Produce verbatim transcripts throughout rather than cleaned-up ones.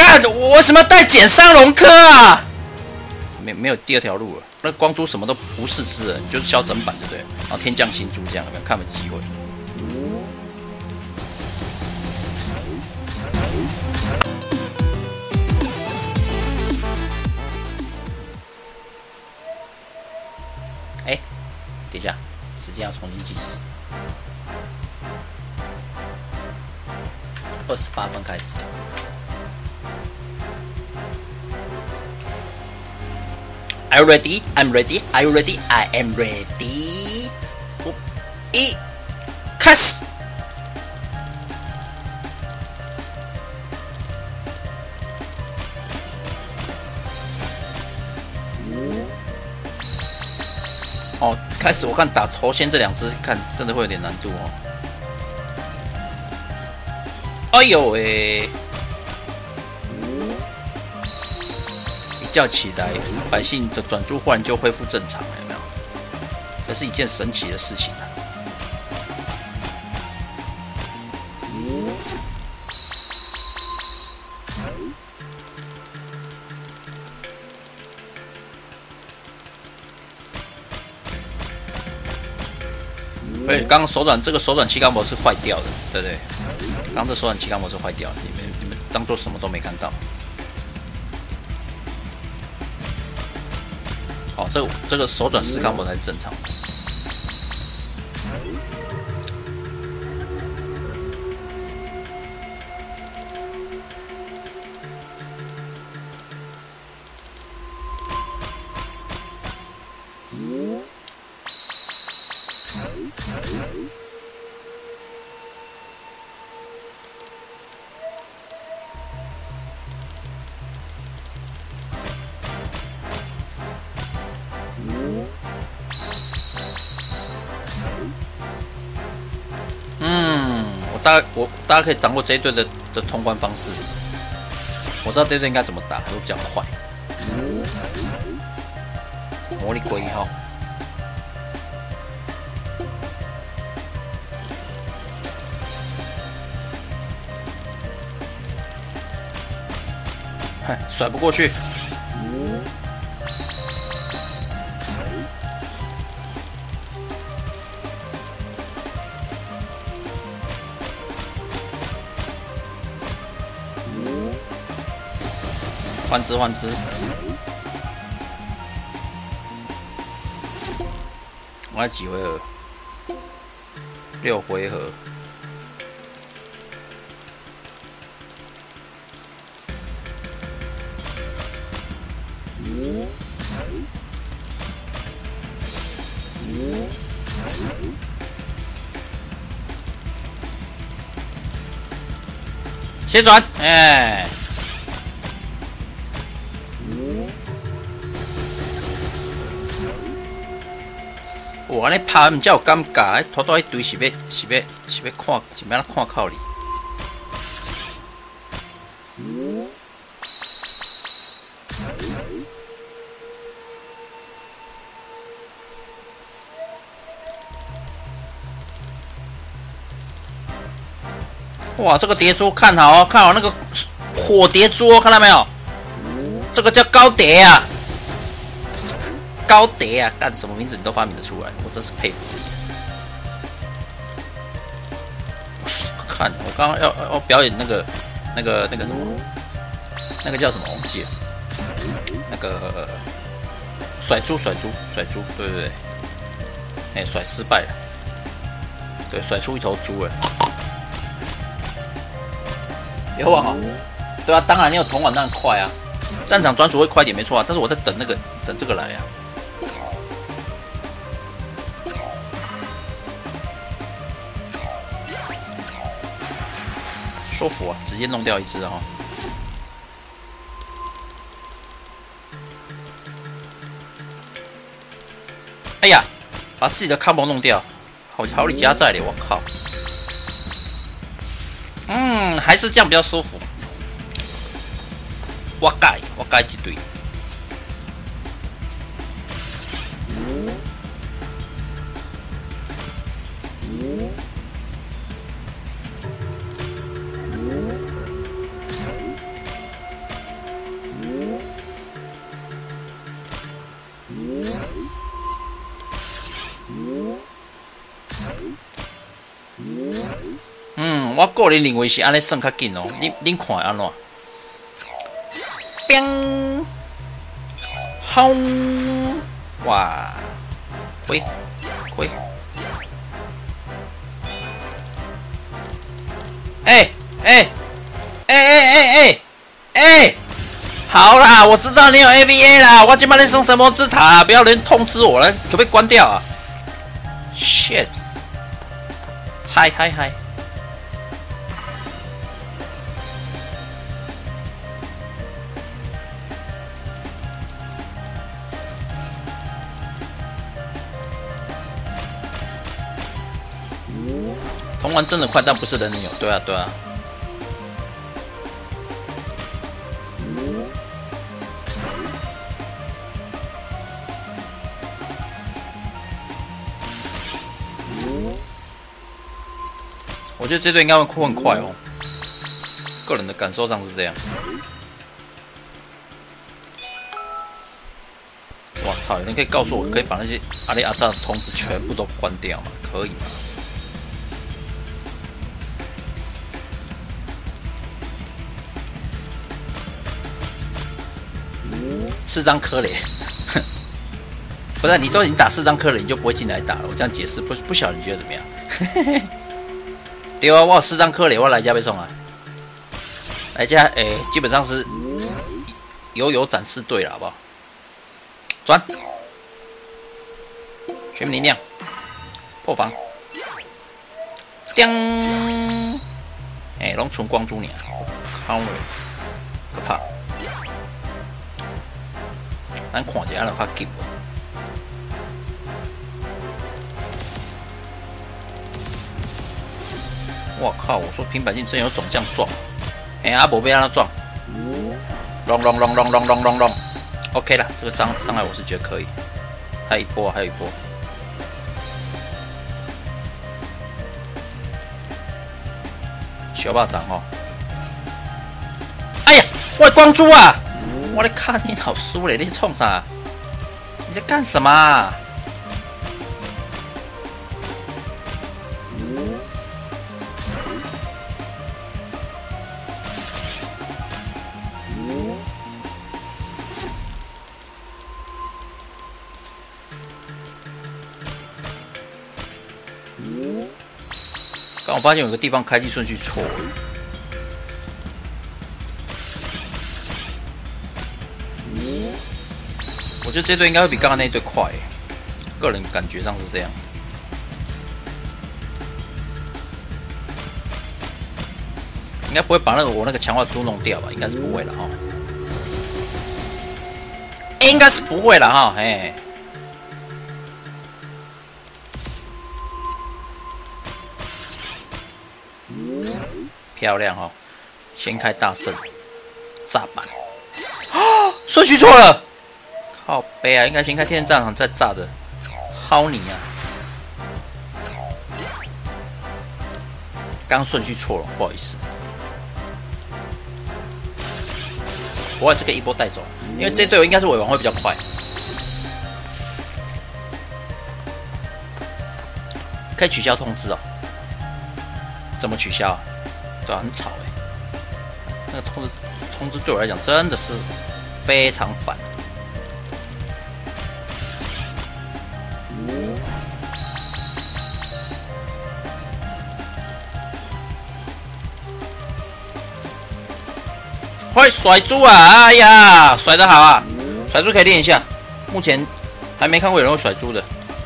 干！我为什么要带减伤龙科啊？没没有第二条路了。那光珠什么都不是之人，就是削整版就对了。然后天降星珠这样，有没有看有没有机会？哎，等一下，时间要重新计时。二十八分开始。Are you ready? I'm ready. Are you ready? I am ready. 五、一，开始。哦，开始我看打头先这两只，看真的会有点难度哦。哎呦喂！一觉起来，百姓的转珠忽然就恢复正常了，有没有？这是一件神奇的事情啊！所以刚刚手转这个手转气缸模是坏掉的，对不对？刚刚这手转气缸模是坏掉的，你们你们当做什么都没看到。哦，这个这个手转四缸模才是正常的。嗯，我大概我大家可以掌握这一队的的通关方式。我知道这一队应该怎么打，会比较快。魔力龟一号。嗨，甩不过去。换只换只，我要几回合？六回合。斜转，哎。哇！你拍唔才有感觉，拖到一堆是要是要是要看是要看靠你。哇！这个叠珠看好哦，看好那个火叠珠哦，看到没有？这个叫高叠啊！高德啊，干什么名字你都发明得出来，我真是佩服你。看，我刚刚要要表演那个、那个、那个什么，那个叫什么？我忘记了。那个甩珠、甩珠、甩珠，对对对。哎、欸，甩失败了。对，甩出一头猪了。别忘了，对啊，当然你有铜碗当然快啊，战场专属会快一点没错啊，但是我在等那个等这个来啊。舒服啊，直接弄掉一只啊！哎呀，把自己的 combo 弄掉，好好里加在咧，我靠！嗯，还是这样比较舒服。我改，我改一堆。 我个人认为是安尼算较紧哦。你恁看安怎？冰，轰，哇，开，开。哎哎哎哎哎哎哎！好啦，我知道你有 A V A 啦，我今晚在上神魔之塔，不要人通知我了，可不可以关掉啊 ？Shit！ 嗨嗨嗨！通关真的快，但不是人人有。对啊，对啊。我觉得这队应该会哭很快哦，个人的感受上是这样。我操！有人可以告诉我，可以把那些阿里阿扎的通知全部都关掉吗？可以吗？四张科雷，不是你都已经打四张科雷，你就不会进来打了。我这样解释，不不晓得你觉得怎么样？对啊，我有四张科雷，我来家被送啊。来家诶、欸，基本上是有有展示队了，好不好？转，全民力量，破防，叮，诶、欸，拢纯光珠尔 ，counter， 可怕。咱看一下，就较急。我靠！我说平板镜真有种这样撞，哎、欸，阿伯被让他撞，隆隆隆隆隆隆隆隆 ，OK 啦，这个伤伤害我是觉得可以，还有一波，还有一波，小巴掌哦！哎呀，我的光珠啊！我在看你老输嘞，你是冲啥？你在干什么、啊？刚我发现有个地方开机顺序错。我觉得这队应该会比刚刚那一队快，个人感觉上是这样。应该不会把那个我那个强化猪弄掉吧？应该是不会了哈。应该是不会了哈，哎。漂亮哈、哦，先开大圣，炸板。啊，顺序错了。靠背啊，应该先开天战场再炸的，薅你啊！刚顺序错了，不好意思。我还是可以一波带走，因为这队友应该是尾王会比较快。可以取消通知哦？怎么取消啊？对啊，很吵哎、欸。那个通知通知对我来讲真的是非常烦。会甩猪啊！哎呀，甩得好啊！甩猪可以练一下，目前还没看过有人会甩猪的。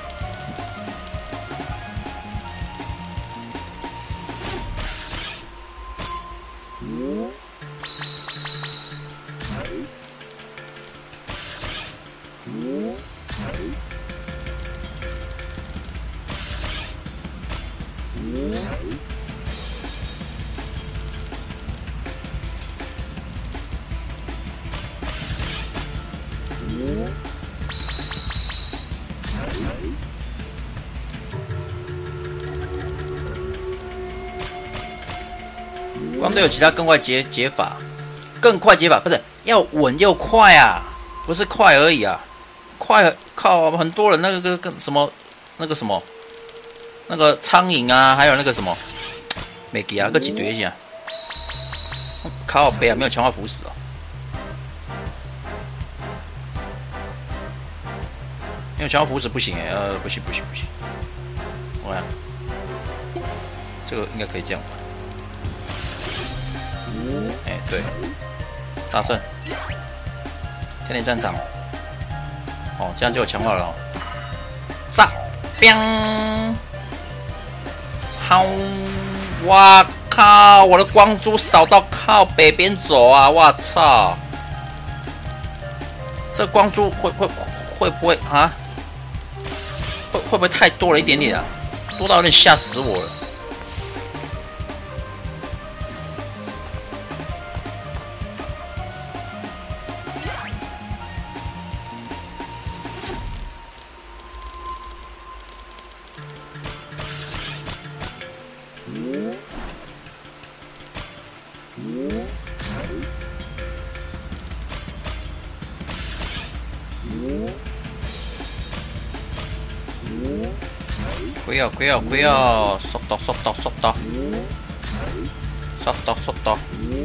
光队有其他更快解解法，更快解法不是要稳又快啊，不是快而已啊，快靠很多人那个个跟什么那个什么那个苍蝇啊，还有那个什么没记啊，搁一堆下。靠背啊，没有强化腐蚀哦。没有强化腐蚀不行哎，呃，不行不行不行。我看，这个应该可以这样吧？哎、欸，对，大圣，天天战场。哦，这样就有强化了、哦。炸，砰！好，哇靠！我的光珠扫到靠北边走啊！我操！这光珠会会会不会啊？会会不会太多了一点点啊？多到有点吓死我了。亏哦亏哦亏哦！速度速度速度，速度速度，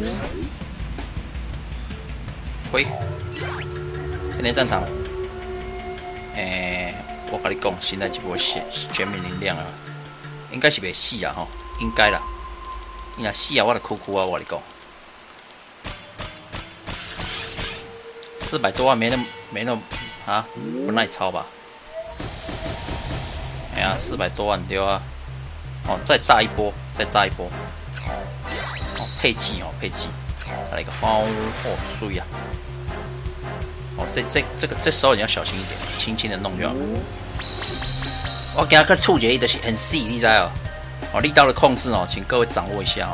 亏！天天战场，诶、欸，我跟你讲，现在一波全全面能量啊，应该是袂死啊吼，应该啦。你若死啊，我就哭哭啊！我跟你讲，四百多万没那么没那么啊，不耐操吧？哎呀，四百多万对啊！哦，再炸一波，再炸一波！哦，配技哦，配技，再来一个包货碎呀！哦，这这这个这时候你要小心一点，轻轻的弄就好了。我给他个触觉力的很细，你知道？哦，力道的控制哦，请各位掌握一下哦。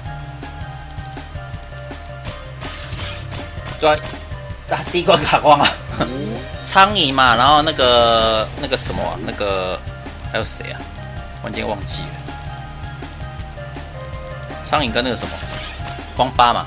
对、啊，这第一关卡光啊！苍蝇嘛，然后那个那个什么、啊，那个。还有谁啊？完全忘记了。苍蝇跟那个什么光八嘛。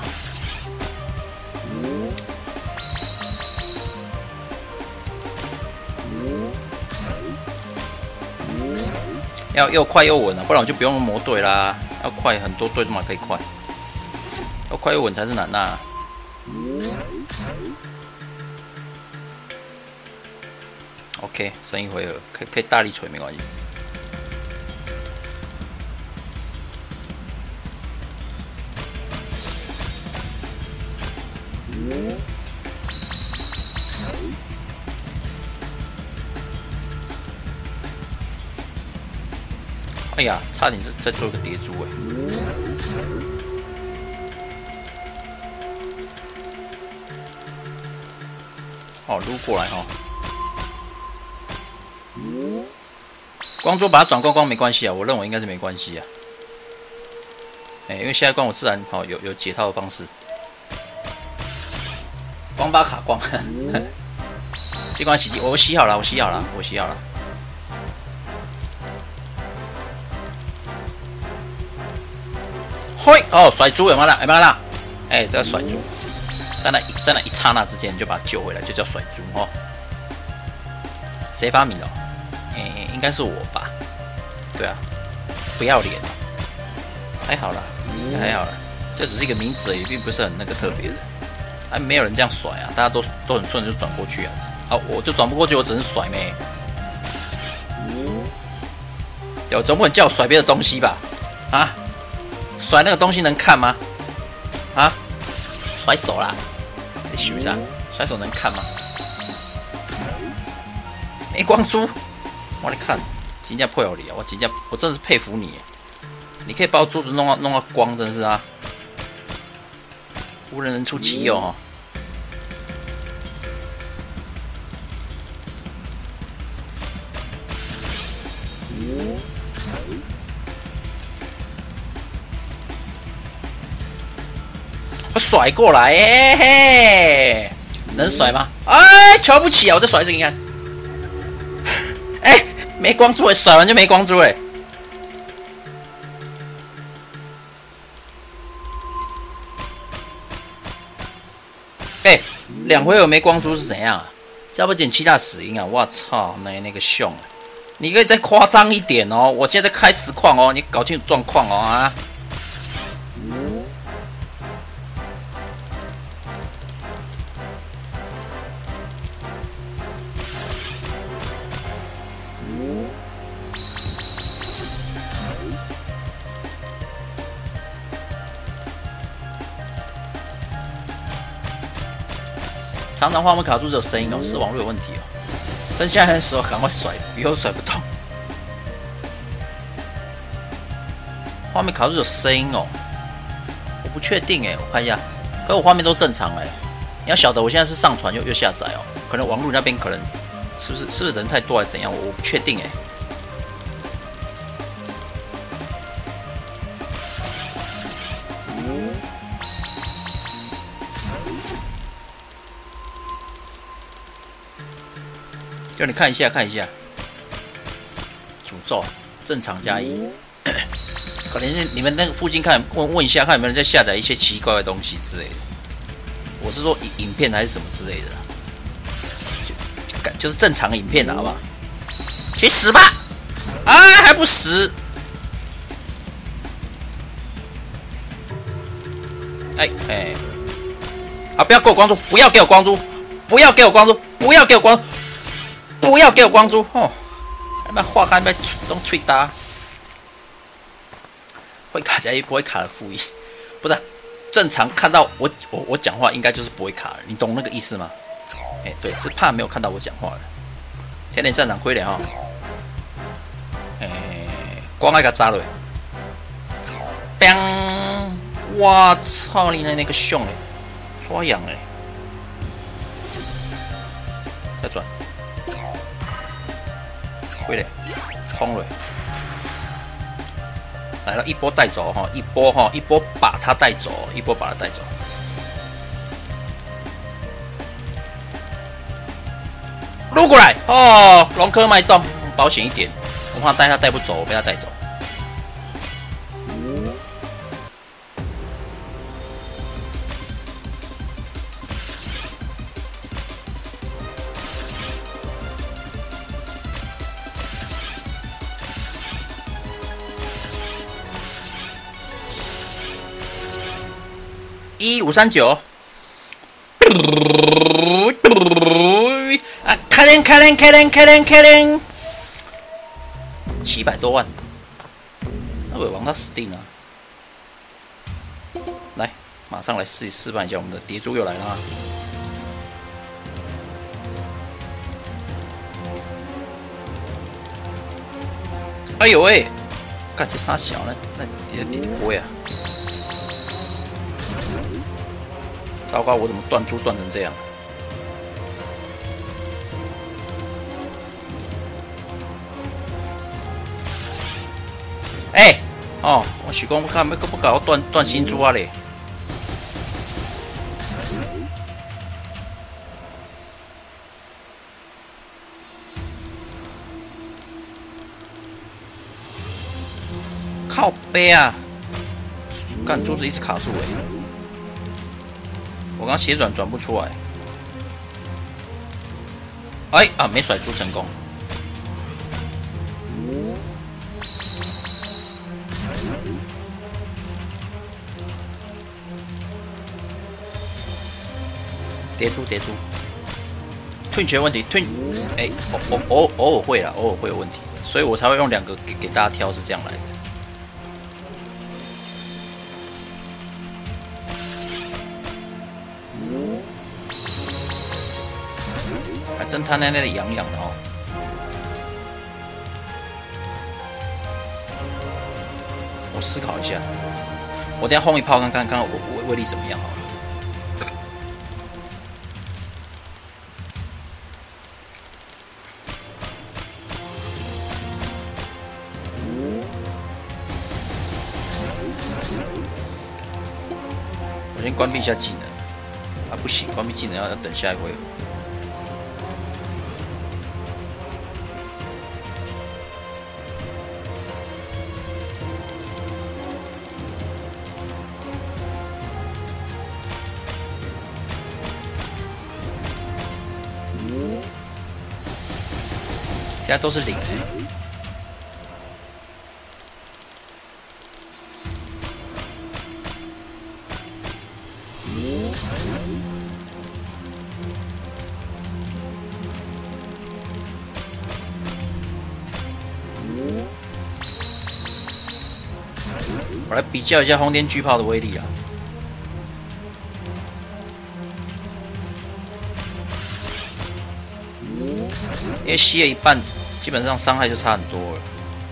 要又快又稳啊，不然我就不用磨队啦。要快很多队都嘛可以快，要快又稳才是难呐、啊。OK， 剩一回合，可以可以大力锤没关系。哎呀，差点再做一个叠珠哎！哦，撸过来哦。光珠把它转光光没关系啊，我认为应该是没关系啊。哎、欸，因为下一关我自然好、哦、有有解套的方式。光把卡光，这关洗我洗好了，我洗好了，我洗好了。嘿，哦，甩猪有没有啦？有没有啦？哎、欸，这个甩猪，在那在那一刹那之间你就把它救回来，就叫甩猪哦。谁发明的、哦？哎、欸，应该是我吧？对啊，不要脸，还好啦，还好啦，这只是一个名字而已，并不是很那个特别的。哎，没有人这样甩啊，大家都都很顺就转过去啊。啊，我就转不过去，我只能甩咩。对，总不能叫我甩别的东西吧？啊，甩那个东西能看吗？啊，甩手啦，你许啥？甩手能看吗？没光珠，我来看，真正佩服你啊！我真正，我真的是佩服你，你可以把我珠子弄到弄到光，真是啊！无人能出其右哈。我甩过来，嘿嘿，能甩吗？哎，瞧不起啊！我再甩一次给你看。哎，没光珠哎，甩完就没光珠哎。哎，两回合没光珠是怎样啊？要不捡七大死因啊！我操，那那个凶啊！你可以再夸张一点哦！我现在开实况哦，你搞清楚状况哦啊！ 常常画面卡住只有声音哦，是网络有问题哦。趁现在的时候赶快甩，以后甩不动。画面卡住有声音哦，我不确定哎，我看一下。可我画面都正常哎，你要晓得我现在是上传又又下载哦，可能网络那边可能是不是是不是人太多还是怎样，我我不确定哎。就你看一下看一下，诅咒正常加一，可能你们那个附近看问问一下，看有没有人在下载一些奇怪的东西之类的。我是说影影片还是什么之类的，就就是正常影片好不好？去死吧！啊，还不死！哎哎，啊！不要给我光珠！不要给我光珠！不要给我光珠！不要给我光！不要给我光珠！哦，还没画还没弄吹打，会卡加一不会卡的负一，不是正常看到我我我讲话应该就是不会卡了，你懂那个意思吗？哎，对，是怕没有看到我讲话了。甜点站长亏了哈，哎，光爱个扎了，砰！我操你那那个熊嘞，抓痒嘞，再转。回来，轰了，来了一波带走哈，一波哈，一波把他带走，一波把他带走。撸过来哦，龙科脉动，保险一点，我怕带他带不走，我被他带走。一五三九，啊！开连开连开连开连开连，七百多万，那尾王他死定了。来，马上来试示范一下我们的蝶珠又来了啊！哎呦喂，干这啥小呢？那你的点不会啊？糟糕，我怎么断珠断成这样？哎、欸，哦，我是讲，我看要不搞我断断新珠啊嘞！靠背啊！干珠子一直卡住哎、欸！我刚斜转转不出来，哎啊，没甩出成功。跌出跌出，退权问题退，哎，偶偶偶尔会啦，偶尔会有问题，所以我才会用两个给给大家挑，是这样来的。真他那那里痒痒的哦！我思考一下，我等下轰一炮看看，看看我我威力怎么样好了。我先关闭一下技能啊，不行，关闭技能要要等下一回合。现在都是零、欸。我来比较一下轰天巨炮的威力啊！ 因为吸了一半，基本上伤害就差很多了。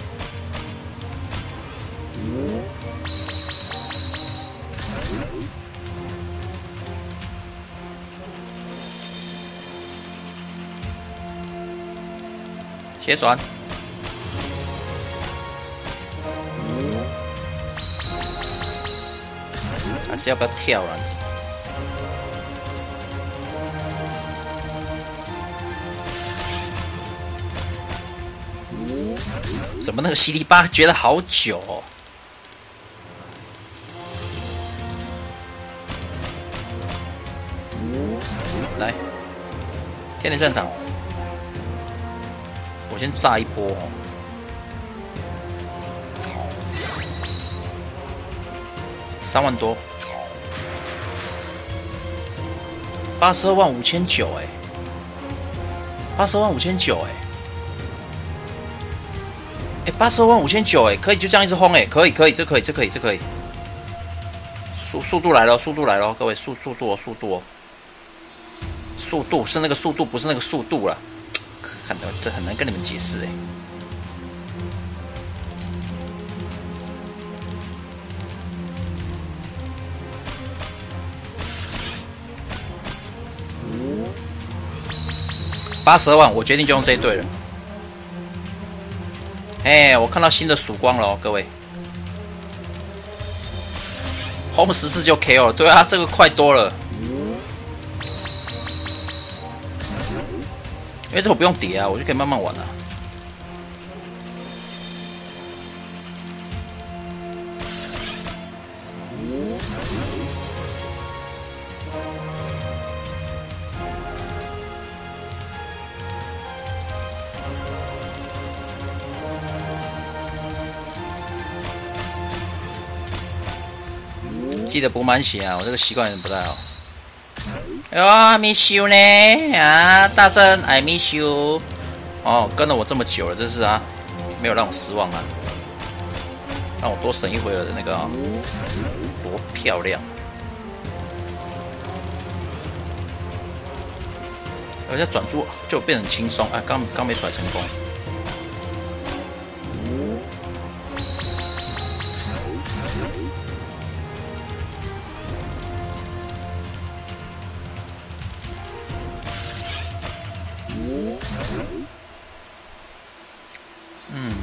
斜转，还是要不要跳啊？怎么那个 C D 八觉得好久哦？来，天雷战场。我先炸一波哦，三万多，八十二万五千九哎，八十二万五千九哎，哎八十二万五千九哎，可以就这样一直轰哎，可以可以，这可以这可以这可以，速速度来了，速度来了，各位速速度哦速度哦，速度是那个速度，不是那个速度啦。看到这很难跟你们解释哎。八十二万，我决定就用这一队了。哎，我看到新的曙光了哦，各位。红十次就 K O 了，对啊，这个快多了。因为这我不用叠啊，我就可以慢慢玩啊。记得补满血啊，我这个习惯有点不太好。哎呦 ，I miss you 呢啊，大声 I miss you。哦，跟了我这么久了，真是啊，没有让我失望啊，让我多省一回合的那个啊，多漂亮！而且转出就变得很轻松，哎，刚刚没甩成功。嗯，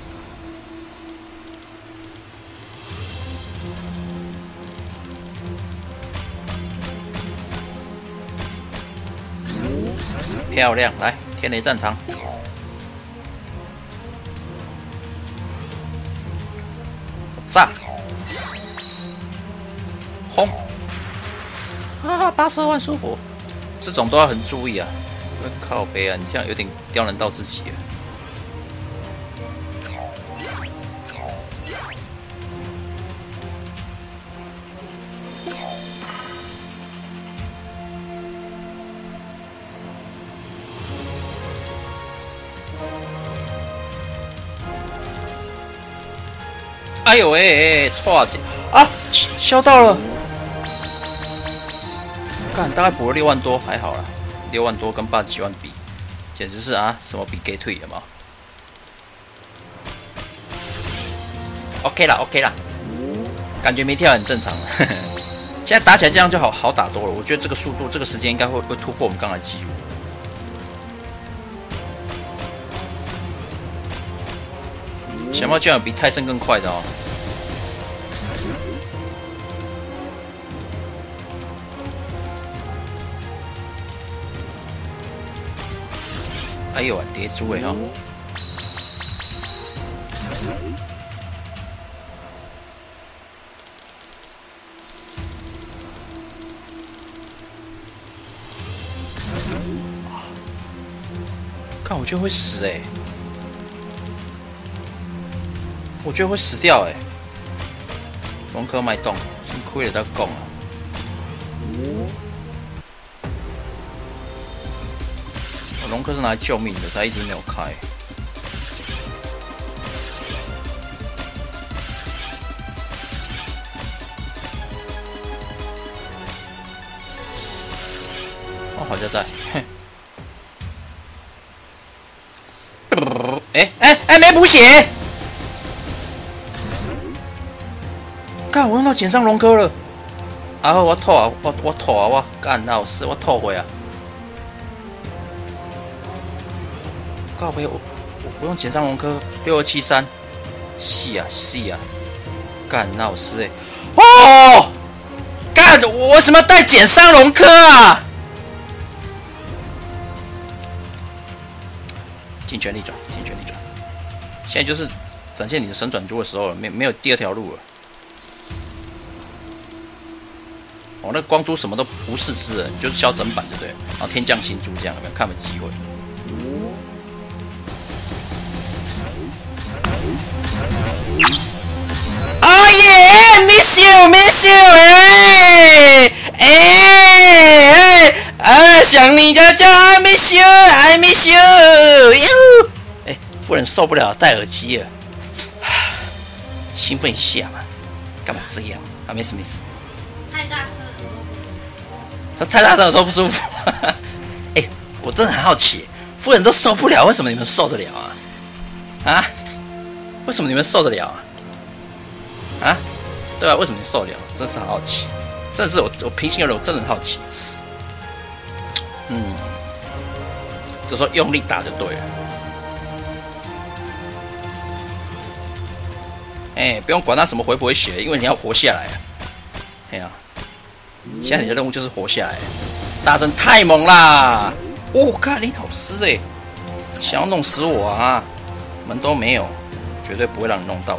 漂亮！来，天雷战场，炸，轰！啊，八十二万舒服，这种都要很注意啊。靠北啊，你这样有点刁难到自己了。哎呦喂，错紧啊，削到了！干，大概补了六万多，还好啦，六万多跟八十几万比，简直是啊，什么比给退了嘛 ？OK 啦 ，OK 啦，感觉没跳很正常。现在打起来这样就好好打多了，我觉得这个速度、这个时间应该会会突破我们刚才记录。小猫居然比泰森更快的哦！哎呦啊，叠猪哎哈！看，我觉得会死哎！我觉得会死掉哎、欸！龙科脉动，真亏了他拱啊！龙科是拿来救命的，他一直没有开。哦，好像在，嘿。 哎哎哎，没补血！干，我用到减伤龙科了！啊，我吐啊，我我吐啊，我干老师，我吐回啊！告别我我我用减伤龙科六二七三，是啊是啊，干老师哎！哦，干，我为什么要带减伤龙科啊？尽全力转，尽全力转！现在就是展现你的神转珠的时候了，没没有第二条路了。哦，那光珠什么都无视之人，就是消整版，对不对？然后天降星珠这样，有没有看有机会？哦耶 ！Miss you，Miss you， 哎哎哎啊！想你家家 I miss you，I miss you， 哟！哎，夫人受不了，戴耳机了，兴奋一下嘛，干嘛这样？啊，没事没事。 太大声耳朵不舒服。 他太大声耳朵不舒服。哎、欸，我真的很好奇，夫人都受不了，为什么你们受得了啊？啊？为什么你们受得了啊？啊？对啊，为什么你受得了？真是好奇，真的是我我平心而论，我真的很好奇。嗯，这时候用力打就对了。哎、欸，不用管他什么回不回血，因为你要活下来。哎呀、啊，现在你的任务就是活下来。大圣太猛啦！哦，看林老师哎，想要弄死我啊！门都没有，绝对不会让你弄到的。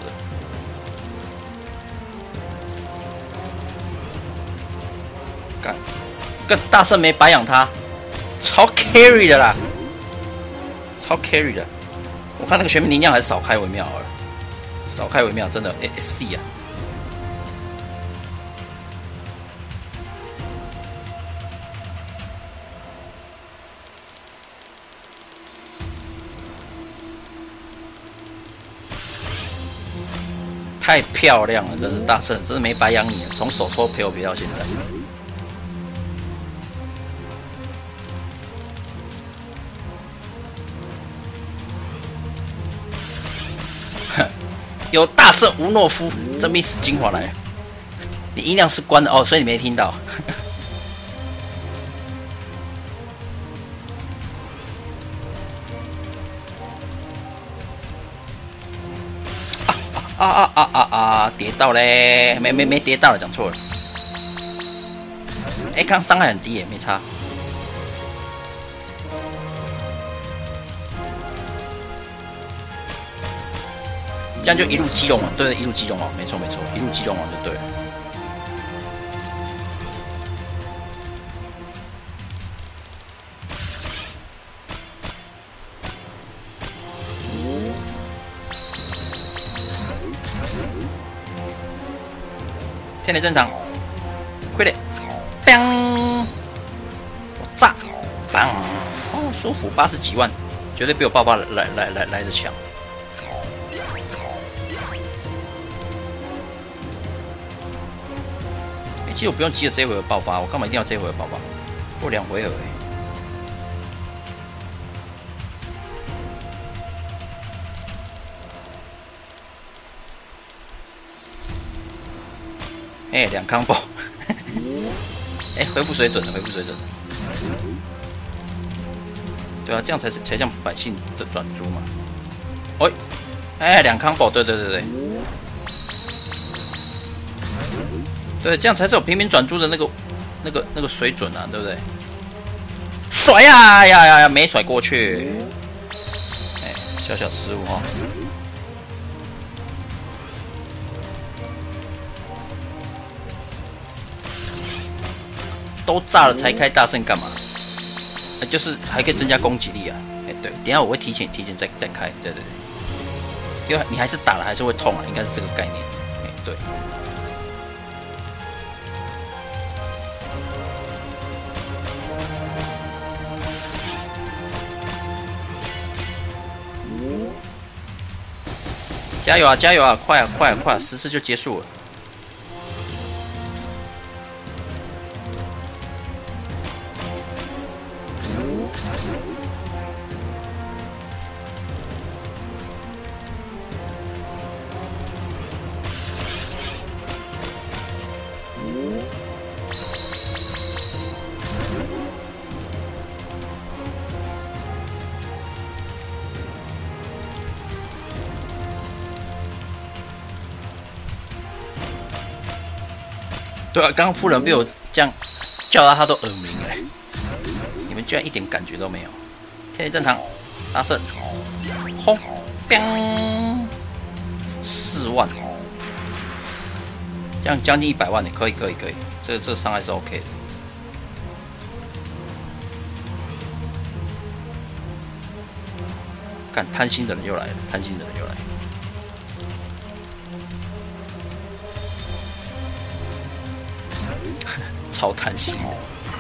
干，跟大圣没白养他，超 carry 的啦，超 carry 的。我看那个玄冥灵量还是少开为妙了，少开为妙，真的 A S C 啊。太漂亮了，真是大圣，真是没白养你，从手抽陪我陪到现在。哼，有大圣吴诺夫，这 miss 精华来，你音量是关的哦，所以你没听到。啊啊啊啊啊！跌到嘞，没没没跌到了，讲错了。哎、欸，刚伤害很低耶，没差。这样就一路击龙王，对对，一路击龙王，没错没错，一路击龙王就对了。天雷正常，快点 ，bang！ 我炸 ，bang！ 哦，舒服，八十几万，绝对比我爆发来来来来的强。哎、欸，其实我不用急着这一回合爆发，我干嘛一定要这一回合爆发？我两回合哎。哎、欸，两 combo， 哎、欸，恢复水准了，恢复水准了。对啊，这样才是才像百姓的转珠嘛。哎、欸，哎，两 combo， 对对对对，对，这样才是有平民转珠的那个那个那个水准啊，对不对？甩呀呀呀呀，没甩过去。哎、欸，小小失误哈。都炸了才开大圣干嘛？呃、就是还可以增加攻击力啊！哎、欸，对，等一下我会提前提前再再开，对对对，因为你还是打了还是会痛啊，应该是这个概念。哎、欸，对。加油啊！加油啊！快啊！快啊！快啊！十次就结束了。 对啊，刚刚夫人被我这样叫他，他都耳鸣哎。你们居然一点感觉都没有。天地正常，大胜，轰，砰，四万，这样将近一百万呢，可以可以可以，这个这个伤害是 OK 的。看贪心的人又来了，贪心的人又来了。超贪心的。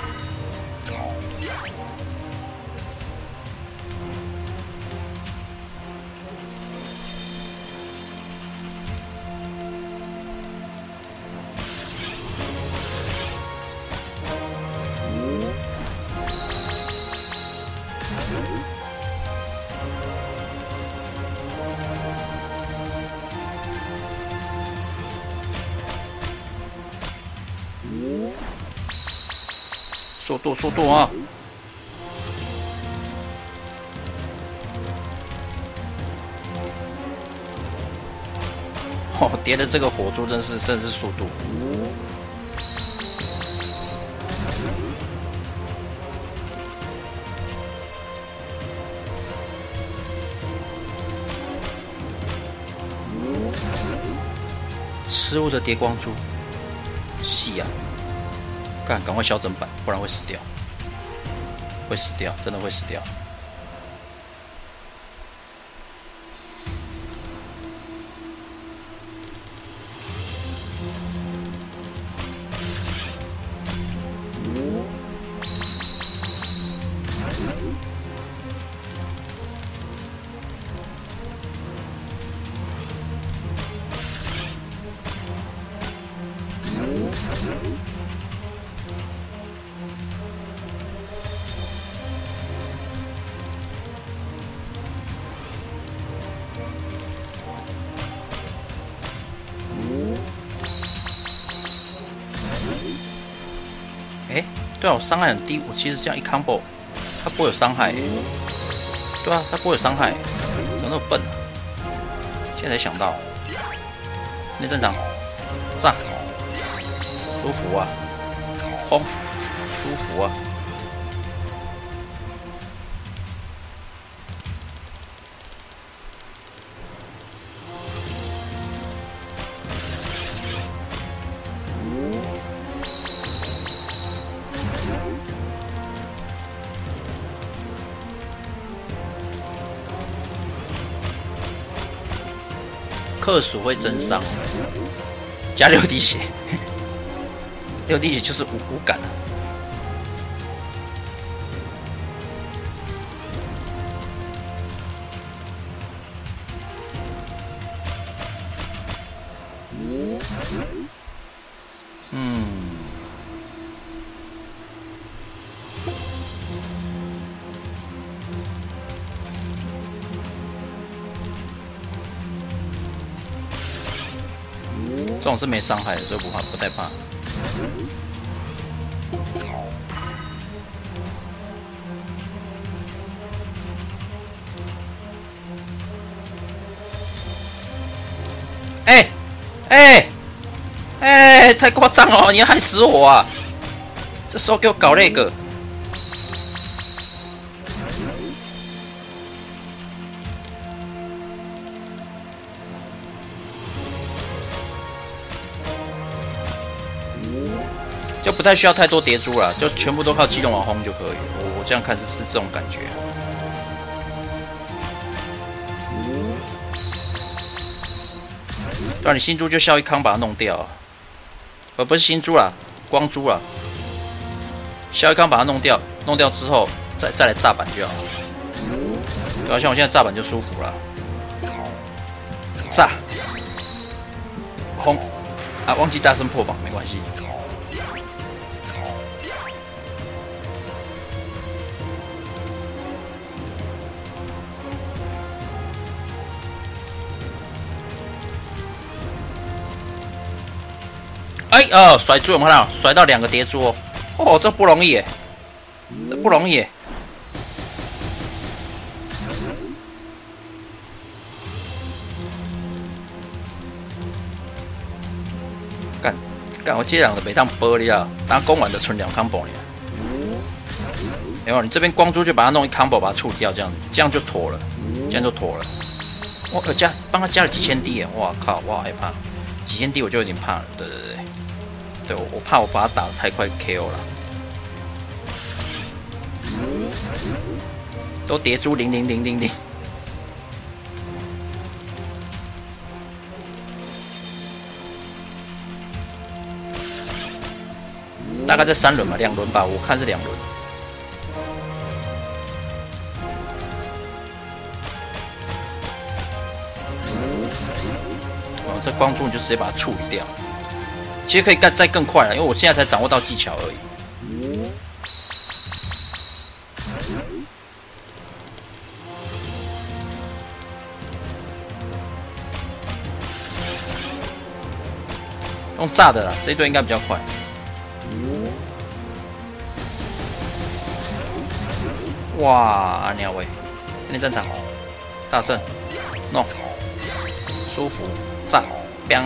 速度，速度啊！哦，叠的这个火珠真是真是速度。失误的叠光珠，细啊！干，赶快消整版，不然会死掉，会死掉，真的会死掉。哎，对啊，我伤害很低，我其实这样一 combo， 它不会有伤害。对啊，它不会有伤害，怎么那么笨啊？现在才想到，那正常，炸，舒服啊，轰，舒服啊。克数会增伤，加六滴血，六滴血就是无无感啊。嗯。这种是没伤害的，所以不怕，不太怕。哎哎哎，太夸张了！你要害死我啊！这时候给我搞那个。就不太需要太多叠珠了，就全部都靠机动网轰就可以。我我这样看是是这种感觉、啊。对啊，你新珠就效益康把它弄掉、啊，而不是新珠啦，光珠啦。效益康把它弄掉，弄掉之后再再来炸板就好。对啊，像我现在炸板就舒服了。炸，轰啊！忘记大声破防没关系。哎哦，甩珠有没有看到？甩到两个叠珠哦，哦，这不容易耶，这不容易耶。干， 干，我这两个没当玻璃啊，当攻完的存两 combo 了。没有，你这边光珠就把它弄一 combo 把它处理掉，这样子，这样就妥了，这样就妥了。我加帮他加了几千滴耶，哇靠，我好害怕，几千滴我就有点怕了。对对对，对我我怕我把他打得太快 K O 了。都叠出零零零零零。大概在三轮吧，两轮吧，我看是两轮。哦，这光柱你就直接把它处理掉。其实可以干再更快了，因为我现在才掌握到技巧而已。用炸的啦，这一队应该比较快。哇，阿鸟喂，今天战场大胜，弄舒服，炸，biang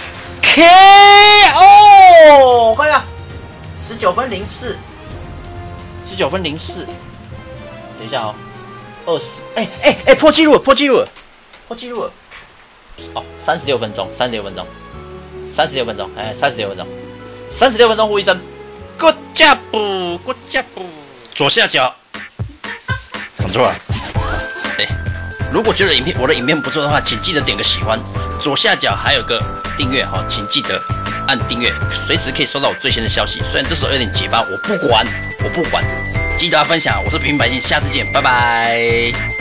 K O， 我看一下，十九分零四，十九分零四，等一下哦，二十，哎哎哎，破纪录了，破纪录了，破纪录了，哦，三十六分钟，三十六分钟。三十六分钟，哎，三十六分钟，三十六分钟呼一声 ，Good job，Good job， 左下角，讲错了，哎，如果觉得影片我的影片不错的话，请记得点个喜欢，左下角还有个订阅哈，请记得按订阅，随时可以收到我最新的消息。虽然这时候有点结巴，我不管，我不管，记得要分享。我是平民百姓，下次见，拜拜。